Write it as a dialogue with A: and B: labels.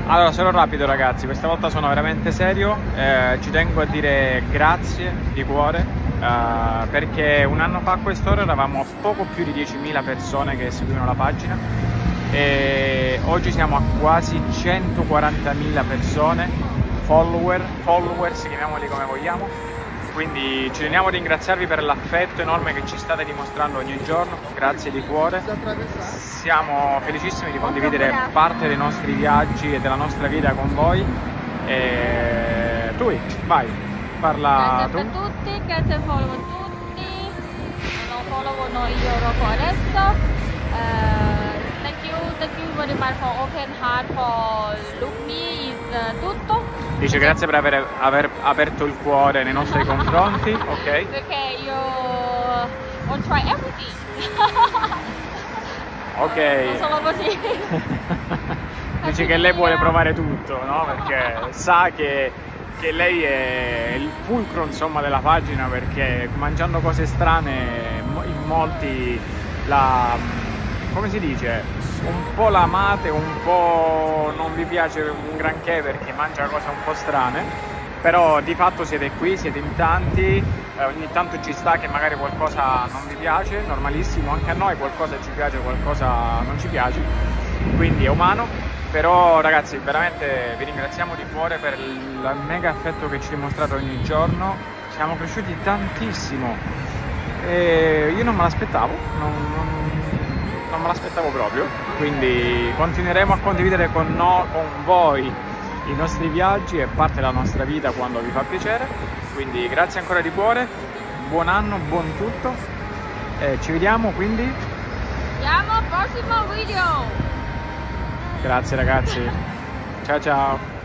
A: Allora, sarò rapido ragazzi, questa volta sono veramente serio, ci tengo a dire grazie di cuore, perché un anno fa a quest'ora eravamo poco più di 10.000 persone che seguivano la pagina e oggi siamo a quasi 140.000 persone, followers, chiamiamoli come vogliamo. Quindi ci teniamo a ringraziarvi per l'affetto enorme che ci state dimostrando ogni giorno, grazie di cuore. Siamo felicissimi di condividere parte dei nostri viaggi e della nostra vita con voi. E tu, vai, parla tu.
B: Grazie a tutti, grazie al follow a tutti. Non follow io dopo adesso. Thank you very much for open heart for look me is tutto.
A: Dice grazie per aver aperto il cuore nei nostri confronti, ok?
B: Perché io want try everything.
A: Ok.
B: Non solo così.
A: Dice che lei vuole provare tutto, no? Perché sa che lei è il fulcro, insomma, della pagina, perché mangiando cose strane in molti come si dice? Un po' la amate, un po' non vi piace un granché perché mangia cose un po' strane, però di fatto siete qui, siete in tanti, ogni tanto ci sta che magari qualcosa non vi piace, normalissimo, anche a noi qualcosa ci piace, qualcosa non ci piace, quindi è umano, però ragazzi veramente vi ringraziamo di cuore per il mega affetto che ci dimostrate ogni giorno, siamo cresciuti tantissimo e io non me l'aspettavo, non me l'aspettavo proprio, quindi continueremo a condividere con voi i nostri viaggi e parte della nostra vita quando vi fa piacere, quindi grazie ancora di cuore, buon anno, buon tutto e ci vediamo quindi
B: Vediamo al prossimo video.
A: grazie ragazzi, ciao ciao.